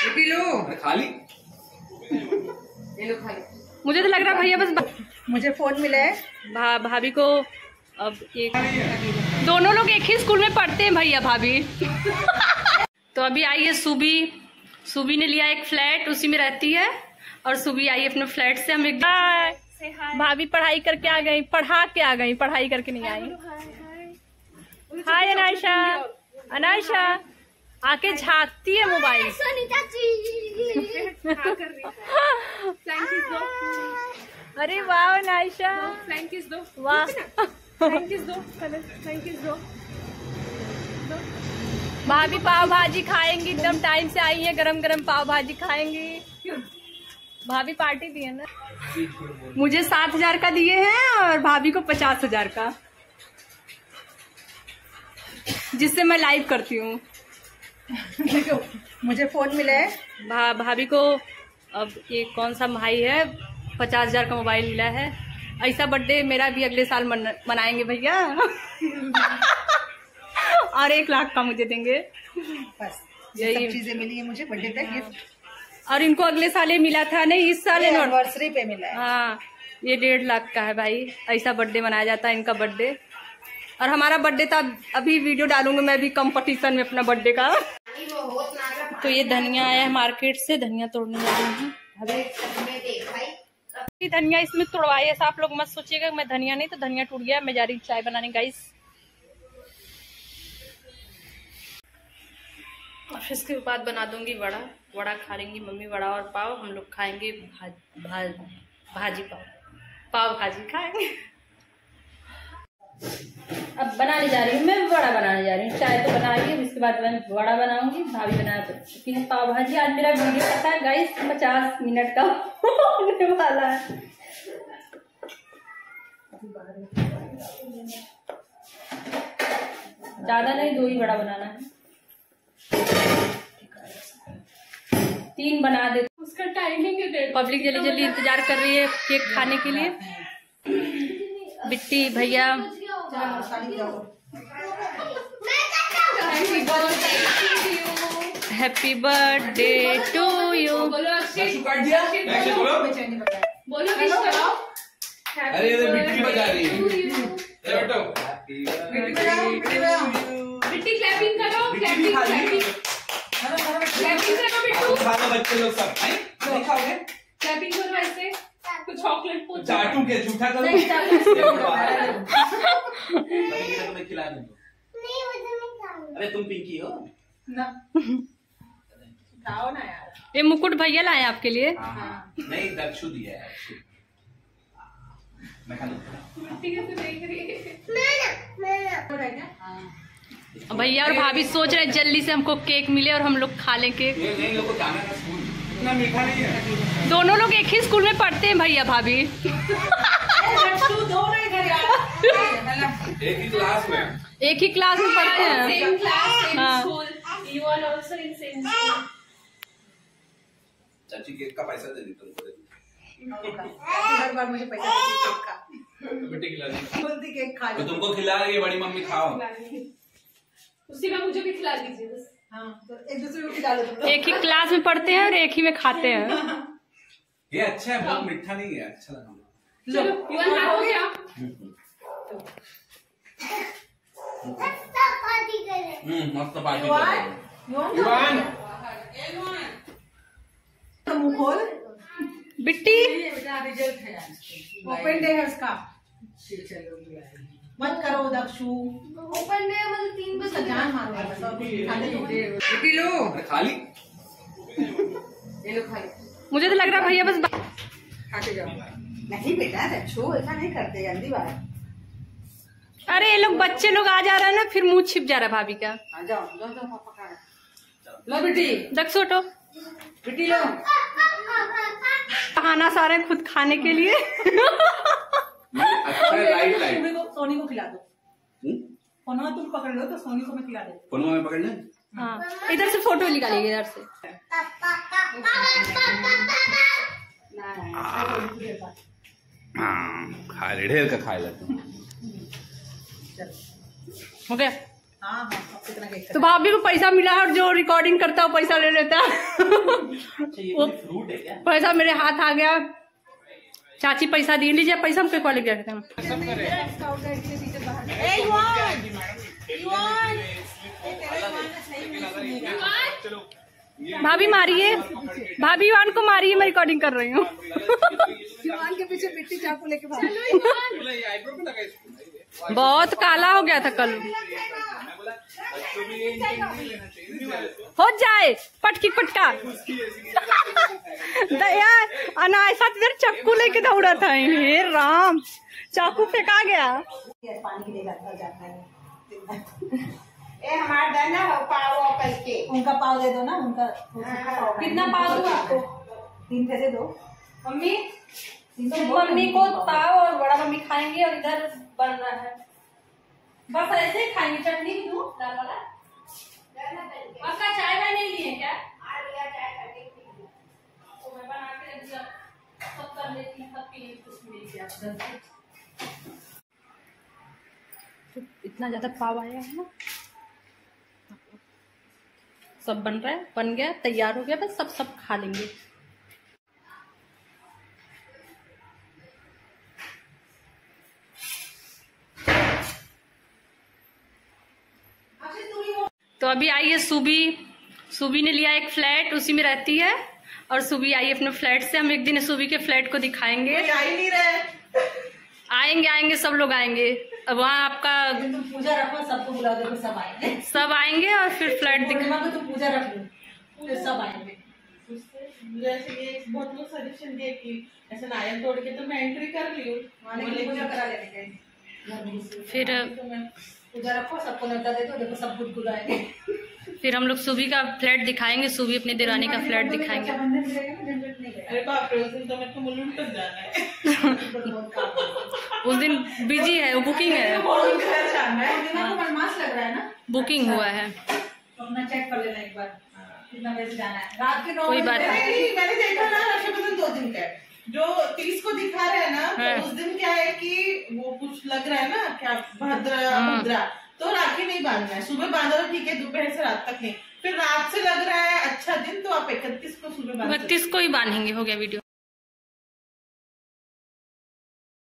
खाली मुझे तो लग रहा है भैया बस मुझे फोन मिला है भाभी को। अब एक दोनों लोग एक ही स्कूल में पढ़ते हैं भैया भाभी। तो अभी आई है सुबी ने लिया एक फ्लैट, उसी में रहती है। और सुबी आई अपने फ्लैट से। हम एक भाभी पढ़ाई करके आ गई, पढ़ा के आ गई, पढ़ाई करके नहीं आई। हाय अनायशा। अनायशा आके झांकती है मोबाइल। अरे वाह अनायशा, वाह भाभी पाव भाजी खाएंगी, एकदम टाइम से आई है, गरम गरम पाव भाजी खाएंगी। भाभी पार्टी दी है ना, मुझे 7,000 का दिए हैं और भाभी को 50,000 का, जिससे मैं लाइव करती हूँ। मुझे फोन मिला है भाभी को। अब ये कौन सा भाई है, 50,000 का मोबाइल मिला है। ऐसा बर्थडे मेरा भी अगले साल मनाएंगे भैया। और 1 लाख का मुझे देंगे। बस यही चीजें मिली है मुझे बर्थडे का गिफ्ट। और इनको अगले साल ये मिला था, नहीं इस साल एनिवर्सरी पे मिला है। हाँ, ये 1.5 लाख का है भाई। ऐसा बर्थडे मनाया जाता है इनका बर्थडे। और हमारा बर्थडे था, अभी वीडियो डालूंगी मैं भी कंपटीशन में अपना बर्थडे का। तो ये धनिया आया है मार्केट से, धनिया तोड़ने जा रही हूँ। धनिया इसमें तोड़वाई, ऐसा आप लोग मत सोचिएगा मैं धनिया नहीं, तो धनिया टूट गया। मैं जा रही चाय बनाने गाइस। और फिर इसके बाद बना दूंगी वड़ा खा लेंगी मम्मी, वड़ा और पाव। हम लोग खाएंगे भाजी पाव भाजी खाएंगे। अब बनाने जा रही हूँ मैं, वड़ा बनाने जा रही हूँ। चाय तो बना रही है, इसके बाद मैं वड़ा बनाऊंगी। भाभी बना चुकी है पाव भाजी। आज मेरा वीडियो पता है गाइस 50 मिनट का होने वाला है। ज्यादा नहीं, 2 ही वड़ा बनाना है। 3 बना दे। उसका टाइमिंग है। पब्लिक जल्दी जल्दी इंतजार कर रही है केक खाने के लिए। बिट्टी भैया हैप्पी बर्थडे टू यू। अरे बिट्टी बजा रही है। बिट्टी क्लैपिंग करो, क्लैपिंग करो बच्चे लोग सब नहीं खाओगे? क्लैपिंग करो ऐसे, कुछ चॉकलेट पूछ चाटू के झूठा करो। मैं खिला दूंगा। अरे तुम पिंकी हो ना, खाओ ना यार। ये मुकुट भैया लाए आपके लिए। नहीं दक्षु दिया है। मैं खा भैया और भाभी सोच रहे जल्दी से हमको केक मिले और हम लोग खा लें केक। इतना मीठा नहीं है। दोनों लोग एक ही स्कूल में पढ़ते हैं भैया भाभी। एक ही क्लास में, एक ही क्लास में पढ़ते हैं। सेम क्लास, सेम हाँ। School, you are also in same school. चाची केक का पैसा दे दी तुमको। हर बार मुझे पैसा देती केक का। बेटे खिला दी। बोलती केक खा तो लो। तुमको खिला रही है बड़ी मम्मी, खाओ। उसी का मुझे भी खिला दीजिए बस। हाँ, तो एक दूसरे को खिला दो। एक ही क्लास में पढ़ते हैं और एक ही में खाते हैं। ये अच्छा है, बहुत मीठा नहीं है, अच्छा लगा। चलो युवान खा हो गया। मस्त पार्टी युवान। मुंह खोल। बिट्टी रिजल्ट है, ओपन डे है उसका। मत करो दक्षु, ओपन डे मतलब 3 बजे जान मारो। बेटी लो खाली, ये लो खाली। मुझे तो लग रहा है भैया बस खा के जाओ। नहीं बेटा दक्षु ऐसा नहीं करते, गंदी बात। अरे ये लोग बच्चे लोग आ जा रहे हैं ना, फिर मुंह छिप जा रहा है भाभी का। जाओ जाओ जाओ, पापा खा रहा। लो बेटी, दक्षु हटो। बेटी लो। बहाना सारे खुद खाने के लिए। अच्छा लाइट लाइट। सोनी को खिला दो। फोन तुम पकड़ लो तो सोनी को मैं खिला दे। फोन में पकड़ना। हाँ, इधर से फोटो निकालिए, इधर से। खा ले, ढेर का खा ले तुम। हो गया। हाँ हाँ, कितना केक तो भाभी को पैसा मिला है और जो रिकॉर्डिंग करता है वो पैसा ले लेता है। वो फ्रूट है क्या? पैसा मेरे हाथ आ गया। चाची पैसा दी, लीजिए पैसा हम कॉलेज गया था। भाभी मारिए, भाभी युवान को मारिए, मैं रिकॉर्डिंग कर रही हूँ। युवान के पीछे मिट्टी चाकू लेके भाग। बहुत काला हो गया था कल। हो जाए पटकी पटका। दया अनायसा तेरे चक्कू लेके दौड़ा था। हे राम, चाकू फेंका गया। पानी के लिए जाता है। ए हमारा दाना पाव करके उनका पाव दे दो ना, उनका कितना पाव दूं आपको? 3 पैसे दो मम्मी। तो मम्मी को पाव और बड़ा मम्मी खाएंगे और इधर बन रहा है। बस ऐसे ही खाएंगे। चटनी भी दूं दाल वाला? आपका चाय वाय नहीं लिए क्या? तो मैं बना के रख दिया, सब कर लेती हूँ, सब पी कुछ मिल गया। तो इतना ज्यादा पाव आया है ना, सब बन रहा है, बन गया, तैयार हो गया, बस सब खा लेंगे। तो अभी आई है सुबी ने लिया एक फ्लैट, उसी में रहती है। और सुबी आई अपने फ्लैट से। हम एक दिन सुबी के फ्लैट को दिखाएंगे। आ ही नहीं रहे। आएंगे, सब लोग आएंगे। अब वहाँ आपका तुम पूजा रखो, सबको बुला दो, सब आएंगे। सब आएंगे और फिर फ्लैट पूर्णिमा को तुम पूजा रख लो, फिर सब आएंगे। जैसे ये बहुत लोग सजेशन दिए कि ऐसे नारियल तोड़ के तो मैं एंट्री कर ली हूँ, पूजा करा लेंगे। फिर पूजा रखो, सबको न्योता दे दो, देखो सब कुछ बुलाएंगे। फिर हम लोग सुबी का फ्लैट दिखाएंगे, सुबी अपनी देरानी का फ्लैट दिखाएंगे। अरे बाप रे, उस दिन तो मेरे को मुलुंड तक जाना है। उस दिन बिजी है, बुकिंग है, मुलुंड घर जाना है। मास लग रहा है ना, बुकिंग हुआ है। अपना चेक कर लेना एक बार कितना बजे जाना है। रात के 9 कोई बात बजे। नहीं, मैंने देखा ना, रक्षाबंधन 2 दिन का है। जो 30 को दिखा रहे हैं ना, तो उस दिन क्या है कि वो कुछ लग रहा है ना, क्या भद्रा, तो राखी नहीं बांधना है। सुबह बांधो ठीक है, दोपहर से रात तक नहीं। फिर रात से लग रहा है अच्छा दिन, तो आप 31 को सुबह बांध 32 को ही बांधेंगे। हो गया वीडियो।